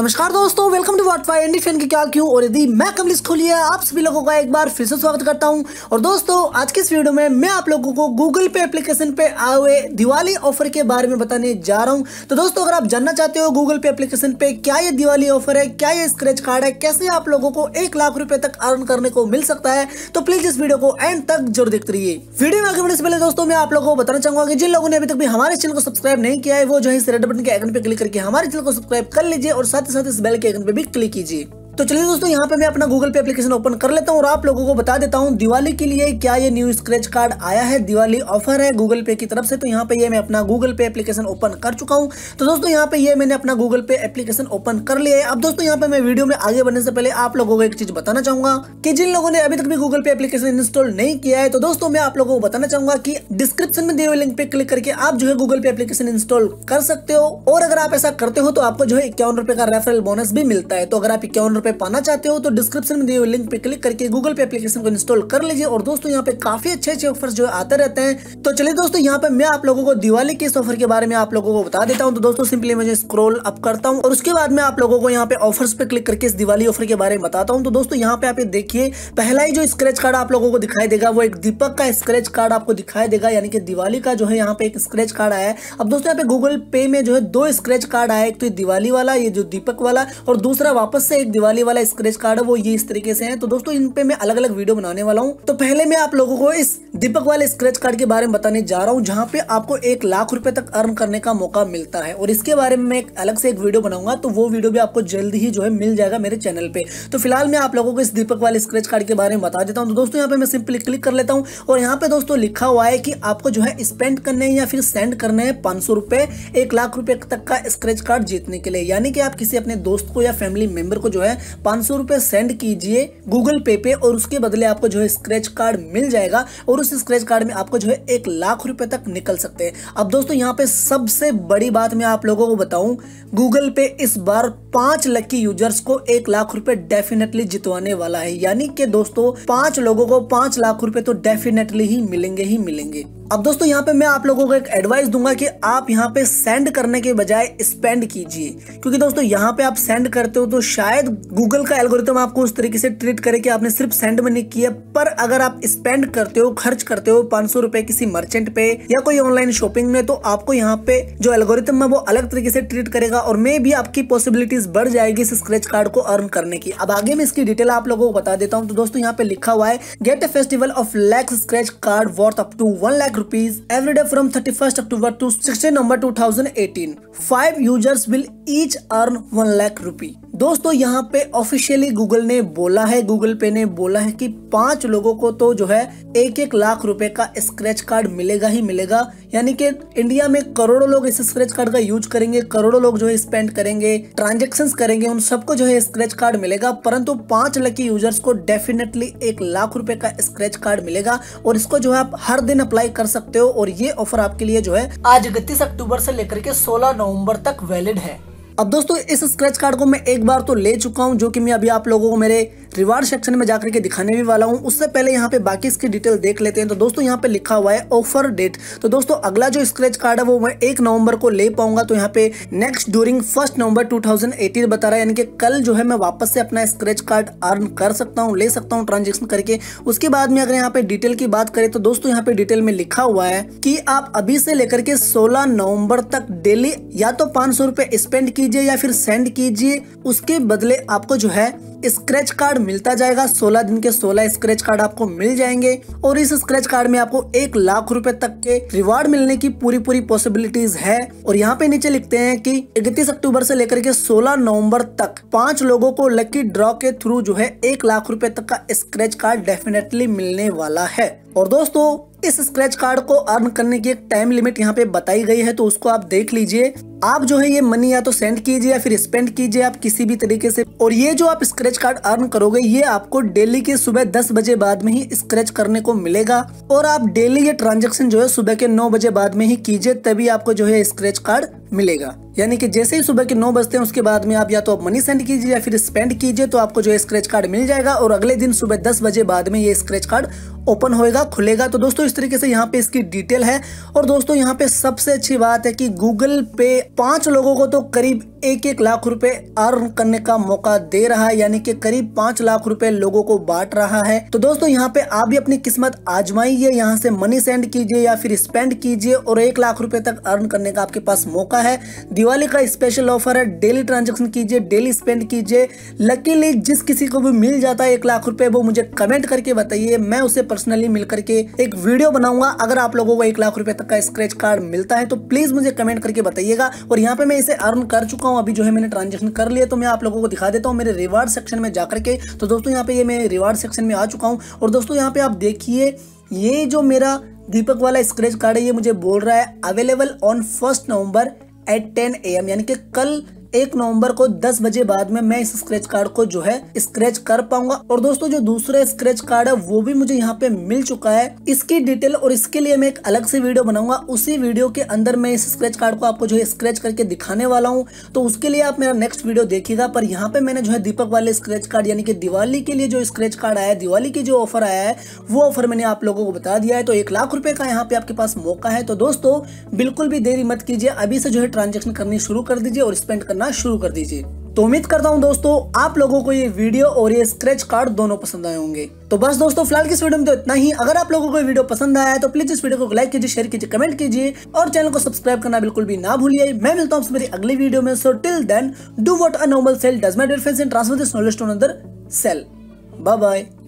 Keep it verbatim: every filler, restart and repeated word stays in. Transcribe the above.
नमस्कार दोस्तों, welcome to what five indie fan की क्या क्यों और यदि मैं कमलेश खोलिया आप सभी लोगों का एक बार फिर से स्वागत करता हूं। और दोस्तों आज के इस वीडियो में मैं आप लोगों को गूगल पे एप्लीकेशन पे आए हुए दिवाली ऑफर के बारे में बताने जा रहा हूं। तो दोस्तों अगर आप जानना चाहते हो गूगल पे एप्लीकेशन पे क्या ये दिवाली ऑफर है, क्या ये स्क्रैच कार्ड है, कैसे आप लोगों को एक लाख रुपए तक अर्न करने को मिल सकता है, तो प्लीज इस वीडियो को एंड तक जरूर देखते रहिए। वीडियो में आगे बढ़ने से पहले दोस्तों मैं आप लोगों को बताना चाहूंगा कि जिन लोगों ने अभी तक भी हमारे चैनल को सब्सक्राइब नहीं किया है वो जो है इस रेड बटन के आइकन पे क्लिक करके हमारे चैनल को सब्सक्राइब कर लीजिए और साथ ही साथ इस बेल के आइकन पे भी क्लिक कीजिए। तो चलिए दोस्तों यहाँ पे मैं अपना गूगल पे एप्लीकेशन ओपन कर लेता हूँ और आप लोगों को बता देता हूँ दिवाली के लिए क्या ये न्यू स्क्रैच कार्ड आया है, दिवाली ऑफर है गूगल पे की तरफ से। तो यहाँ पे ये मैं अपना गूगल पे एप्लीकेशन ओपन कर चुका हूँ। तो दोस्तों यहाँ पे ये मैंने अपना गूगल पे एप्लीकेशन ओपन कर लिया है। अब दोस्तों यहाँ पे मैं वीडियो में आगे बढ़ने से पहले आप लोगों को एक चीज बताना चाहूंगा कि जिन लोगों ने अभी तक भी गूगल पे एप्लीकेशन इंस्टॉल नहीं किया है तो दोस्तों मैं आप लोगों को बताना चाहूंगा कि डिस्क्रिप्शन में दिए हुए लिंक पे क्लिक करके आप जो है गूगल पे एप्लीकेशन इंस्टॉल कर सकते हो। और अगर आप ऐसा करते हो तो आपको जो है इक्यावन रुपए का रेफरल बोनस भी मिलता है। तो अगर आप इक्यावन रुपए पाना चाहते हो तो डिस्क्रिप्शन में दिए हुए लिंक पे क्लिक करके गूगल पे एप्लीकेशन को इंस्टॉल कर लीजिए। और दोस्तों यहाँ पे काफी अच्छे अच्छे ऑफर्स जो आते रहते हैं। तो चलिए दोस्तों यहाँ पे मैं आप लोगों को दिवाली के इस ऑफर के बारे में आप लोगों को बता देता हूँ। तो दोस्तों सिंपली मुझे स्क्रॉल अप करता हूँ और उसके बाद मैं आप लोगों को यहाँ पे ऑफर्स पे क्लिक करके इस दिवाली ऑफर के बारे में बताता हूँ। तो दोस्तों यहाँ पे आप ये देखिए, पहला ही जो स्क्रैच कार्ड आप लोगों को दिखाई देगा वो एक दीपक का स्क्रैच कार्ड आपको दिखाई देगा, यानी कि दिवाली का जो है यहाँ पे एक स्क्रैच कार्ड आया है। अब दोस्तों यहाँ पे गूगल पे में जो है दो स्क्रैच कार्ड आया है, एक तो दिवाली वाला ये जो दीपक वाला और दूसरा वापस से एक दिवाली वाला स्क्रैच कार्ड है वो ये इस तरीके से है। तो दोस्तों इन पे मैं अलग अलग वीडियो बनाने वाला हूँ। तो पहले मैं आप लोगों को इस दीपक वाले स्क्रैच कार्ड के बारे में बताने जा रहा हूँ जहाँ पे आपको एक लाख रुपए तक अर्न करने का मौका मिलता है। और इसके बारे में मैं एक अलग से एक वीडियो बनाऊंगा, तो वो वीडियो भी आपको जल्द ही जो है मिल जाएगा मेरे चैनल पे। तो फिलहाल मैं आप लोगों को इस दीपक वाले स्क्रैच कार्ड के बारे में बता देता हूँ। तो दोस्तों यहाँ पे मैं सिंपली क्लिक कर लेता हूँ और यहाँ पे दोस्तों लिखा हुआ है कि आपको जो है स्पेंड करने या फिर सेंड करने हैं पांच सौ रुपए एक लाख रुपए तक का स्क्रैच कार्ड जीतने के लिए। यानी कि आप किसी अपने दोस्त को या फैमिली मेंबर को जो है पांच सौ रुपए सेंड कीजिए गूगल पे पे और उसके बदले आपको जो है स्क्रैच कार्ड मिल जाएगा और उस स्क्रैच कार्ड में आपको जो है एक लाख रुपए तक निकल सकते हैं। अब दोस्तों यहाँ पे सबसे बड़ी बात मैं आप लोगों को बताऊं, गूगल पे इस बार पांच लकी यूजर्स को एक लाख रुपए डेफिनेटली जितवाने वाला है। यानी कि दोस्तों पांच लोगों को पांच लाख रुपए तो डेफिनेटली ही मिलेंगे ही मिलेंगे। अब दोस्तों यहाँ पे मैं आप लोगों को एक एडवाइस दूंगा कि आप यहाँ पे सेंड करने के बजाय स्पेंड कीजिए, क्योंकि दोस्तों यहाँ पे आप सेंड करते हो तो शायद गूगल का एल्गोरिथम आपको उस तरीके से ट्रीट करे कि आपने सिर्फ सेंड मनी किया। पर अगर आप स्पेंड करते हो, खर्च करते हो पांच सौ रुपए किसी मर्चेंट पे या कोई ऑनलाइन शॉपिंग में, तो आपको यहाँ पे जो एल्गोरिथम है वो अलग तरीके से ट्रीट करेगा और मे भी आपकी पॉसिबिलिटीज बढ़ जाएगी इस स्क्रैच कार्ड को अर्न करने की। अब आगे मैं इसकी डिटेल आप लोगों को बता देता हूँ। तो दोस्तों यहाँ पे लिखा हुआ है get a festival of lakhs scratch card worth up to one lakh rupees every day from thirty-first October to sixteenth November two thousand eighteen. Five users will each earn one lakh rupee. दोस्तों यहाँ पे ऑफिशियली गूगल ने बोला है, Google पे ने बोला है कि पांच लोगों को तो जो है एक एक लाख रुपए का स्क्रैच कार्ड मिलेगा ही मिलेगा। यानी कि इंडिया में करोड़ों लोग इस स्क्रैच कार्ड का यूज करेंगे, करोड़ों लोग जो है स्पेंड करेंगे, ट्रांजेक्शन्स करेंगे, उन सबको जो है स्क्रैच कार्ड मिलेगा। परंतु पांच लकी यूजर्स को डेफिनेटली एक लाख रुपए का स्क्रैच कार्ड मिलेगा और इसको जो है आप हर दिन अप्लाई कर सकते हो। और ये ऑफर आपके लिए जो है आज इकतीस अक्टूबर से लेकर के सोलह नवंबर तक वैलिड है। अब दोस्तों इस स्क्रैच कार्ड को मैं एक बार तो ले चुका हूं, जो कि मैं अभी आप लोगों को मेरे रिवार्ड सेक्शन में जाकर के दिखाने भी वाला हूं। उससे पहले यहाँ पे बाकी इसकी डिटेल देख लेते हैं। तो दोस्तों यहाँ पे लिखा हुआ है ऑफर डेट। तो दोस्तों अगला जो स्क्रैच कार्ड है वो मैं एक नवंबर को ले पाऊंगा। तो यहाँ पे next during first November two thousand eighteen बता रहा है, यानी कि कल जो है मैं वापस से अपना स्क्रैच कार्ड अर्न कर सकता हूँ, ले सकता हूँ ट्रांजेक्शन करके। उसके बाद में अगर यहाँ पे डिटेल की बात करें तो दोस्तों यहाँ पे डिटेल में लिखा हुआ है कि आप अभी से लेकर के सोलह नवम्बर तक डेली या तो पांच सौ रुपए स्पेंड कीजिए या फिर सेंड कीजिए, उसके बदले आपको जो है स्क्रैच कार्ड मिलता जाएगा। सोलह दिन के सोलह स्क्रैच कार्ड आपको मिल जाएंगे और इस स्क्रैच कार्ड में आपको एक लाख रुपए तक के रिवार्ड मिलने की पूरी पूरी पॉसिबिलिटीज है। और यहाँ पे नीचे लिखते हैं कि इकतीस अक्टूबर से लेकर के सोलह नवंबर तक पांच लोगों को लकी ड्रॉ के थ्रू जो है एक लाख रुपए तक का स्क्रैच कार्ड डेफिनेटली मिलने वाला है। और दोस्तों इस स्क्रैच कार्ड को अर्न करने की एक टाइम लिमिट यहाँ पे बताई गई है, तो उसको आप देख लीजिए। आप जो है ये मनी या तो सेंड कीजिए या फिर स्पेंड कीजिए आप किसी भी तरीके से। और ये जो आप स्क्रैच कार्ड अर्न करोगे ये आपको डेली के सुबह दस बजे बाद में ही स्क्रैच करने को मिलेगा और आप डेली ये ट्रांजैक्शन जो है सुबह के नौ बजे बाद में ही कीजिए, तभी आपको जो है स्क्रैच कार्ड मिलेगा। यानी कि जैसे ही सुबह के नौ बजते हैं उसके बाद में आप या तो आप मनी सेंड कीजिए या फिर स्पेंड कीजिए, तो आपको जो है स्क्रैच कार्ड मिल जाएगा और अगले दिन सुबह दस बजे बाद में ये स्क्रैच कार्ड ओपन होएगा, खुलेगा। तो दोस्तों इस तरीके से यहाँ पे इसकी डिटेल है। और दोस्तों यहाँ पे सबसे अच्छी बात है कि गूगल पे पांच लोगों को तो करीब एक एक लाख रुपए अर्न करने का मौका दे रहा है, यानी कि करीब पांच लाख रुपए लोगों को बांट रहा है। तो दोस्तों यहाँ पे आप भी अपनी किस्मत आजमाइए, यहाँ से मनी सेंड कीजिए या फिर स्पेंड कीजिए और एक लाख रुपए तक अर्न करने का आपके पास मौका है। दिवाली का स्पेशल ऑफर है, डेली ट्रांजेक्शन कीजिए, डेली स्पेंड कीजिए। लकीली जिस किसी को भी मिल जाता है एक लाख रुपए वो मुझे कमेंट करके बताइए, मैं उसे पर्सनली मिल करके एक वीडियो बनाऊंगा। अगर आप लोगों को एक लाख रुपए तक का स्क्रैच कार्ड मिलता है तो प्लीज मुझे कमेंट करके बताइएगा। और यहाँ पे मैं इसे अर्न कर चुका हूँ, अभी जो है मैंने ट्रांजेक्शन कर लिया, तो मैं आप लोगों को दिखा देता हूँ मेरे रिवार्ड सेक्शन में जाकर के। तो दोस्तों यहाँ पे ये मैं रिवार्ड सेक्शन में आ चुका हूँ और दोस्तों यहाँ पे आप देखिए ये जो मेरा दीपक वाला स्क्रैच कार्ड है ये मुझे बोल रहा है available on first November at ten A M, यानी कि कल एक नवंबर को दस बजे बाद में मैं इस स्क्रैच कार्ड को जो है स्क्रैच कर पाऊंगा। और दोस्तों जो दूसरा स्क्रैच कार्ड है वो भी मुझे यहाँ पे मिल चुका है, इसकी डिटेल और इसके लिए मैं एक अलग से वीडियो बनाऊंगा। उसी वीडियो के अंदर मैं इस स्क्रैच कार्ड को आपको जो है स्क्रैच करके दिखाने वाला हूँ, तो उसके लिए आप मेरा नेक्स्ट वीडियो देखिएगा। पर यहाँ पे मैंने जो है दीपक वाले स्क्रैच कार्ड यानी कि दिवाली के लिए जो स्क्रैच कार्ड आया है, दिवाली की जो ऑफर आया है वो ऑफर मैंने आप लोगों को बता दिया है। तो एक लाख रुपए का यहाँ पे आपके पास मौका है। तो दोस्तों बिल्कुल भी देरी मत कीजिए, अभी से जो है ट्रांजेक्शन करनी शुरू कर दीजिए और स्पेंड करना शुरू कर दीजिए। तो उम्मीद करता हूं दोस्तों आप लोगों को ये वीडियो और ये स्क्रैच कार्ड दोनों पसंद आए होंगे। तो बस दोस्तों फिलहाल की इस वीडियो में तो इतना ही। अगर आप लोगों को ये वीडियो पसंद आया है तो प्लीज इस वीडियो को लाइक कीजिए, शेयर कीजिए, कमेंट कीजिए और चैनल को सब्सक्राइब करना बिल्कुल भी ना भूलिए। मैं मिलता हूं आपसे मेरी अगली वीडियो में। So till then do what a normal cell does, my dear friends, and transfer this knowledge to another cell. Bye bye.